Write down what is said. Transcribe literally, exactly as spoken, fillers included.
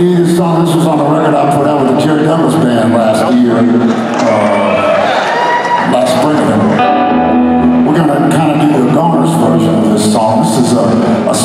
do this song. This was on the record I put out with the Jerry Douglas Band last year, uh, last spring. We're going to kind of do the Goners version of this song. This is a, a